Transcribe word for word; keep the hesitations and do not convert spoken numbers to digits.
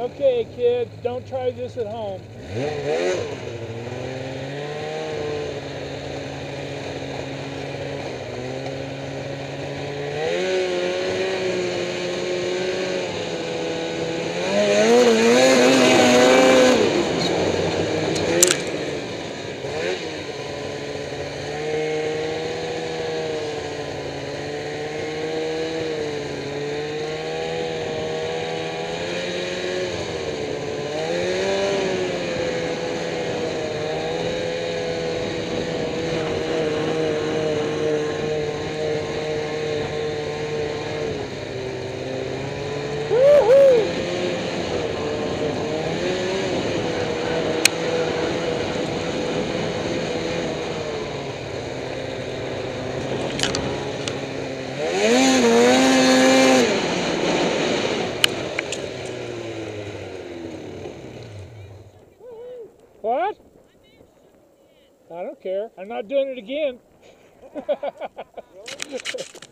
Okay, kids, don't try this at home. What? I don't care. I'm not doing it again.